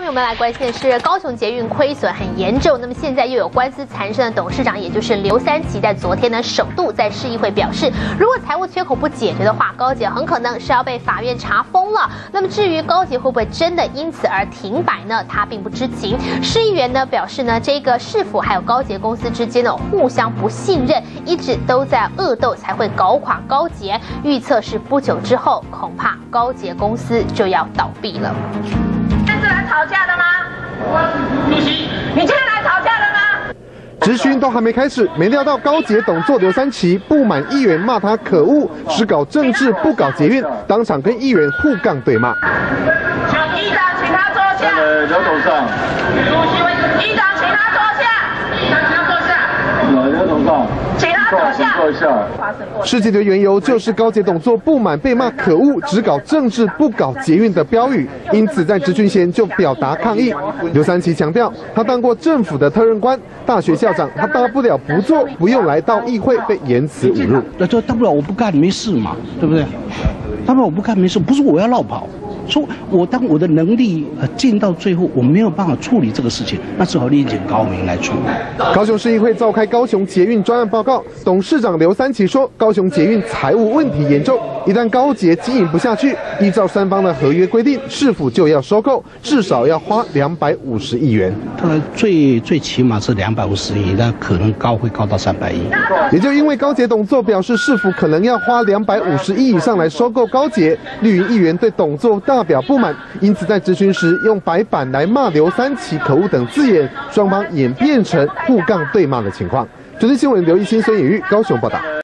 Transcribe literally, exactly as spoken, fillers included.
我们来关心的是高雄捷运亏损很严重，那么现在又有官司缠身的董事长，也就是刘三奇，在昨天呢首度在市议会表示，如果财务缺口不解决的话，高捷很可能是要被法院查封了。那么至于高捷会不会真的因此而停摆呢？他并不知情。市议员呢表示呢，这个市府还有高捷公司之间呢互相不信任，一直都在恶斗，才会搞垮高捷。预测是不久之后，恐怕高捷公司就要倒闭了。 是来吵架的吗？主席，你今天来吵架的吗？ 质询都还没开始，没料到高捷董座刘三奇不满议员骂他可恶，只搞政治不搞捷运，当场跟议员互杠对骂。 请议长，请他坐下。 呃，刘董事长。 主席，议长，请他坐下。议长，请他坐下。 呃，刘董事长。 请他坐下。 坐下。 事情的缘由就是高捷董座不满被骂可恶，只搞政治不搞捷运的标语，因此在质询前就表达抗议。刘三奇强调，他当过政府的特任官、大学校长，他大不了不做，不用来到议会被言辞侮辱。 那就大不了我不干，没事嘛，对不对？大不了我不干没事，不是我要绕跑。 说我当我的能力呃尽到最后，我没有办法处理这个事情，那只好另请高明来处理。 高雄市议会召开高雄捷运专案报告，董事长刘三奇说，高雄捷运财务问题严重，一旦高捷经营不下去，依照三方的合约规定，市府就要收购，至少要花两百五十亿元。 它最最起码是两百五十亿，那可能高会高到三百亿。 也就因为高捷董座表示，市府可能要花两百五十亿以上来收购高捷，绿营议员对董座大 大表不满，因此在质询时用白板来骂刘三奇可恶等字眼，双方演变成互杠对骂的情况。九天新闻刘一新、孙颖玉高雄报道。